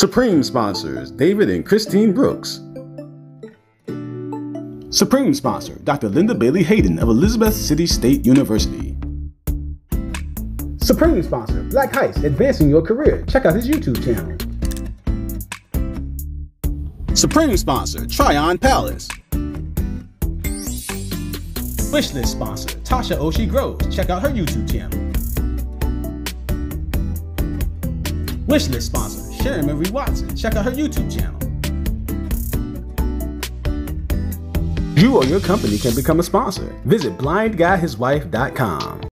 Supreme sponsors David and Christine Brooks. Supreme sponsor Dr. Linda Bailey Hayden of Elizabeth City State University. Supreme sponsor Black Heights, advancing your career. Check out his YouTube channel. Supreme sponsor Tryon Palace. Wishlist sponsor Tasha Oshie Groves. Check out her YouTube channel. Wishlist sponsor Sharon Marie Watson. Check out her YouTube channel. You or your company can become a sponsor. Visit blindguyhiswife.com.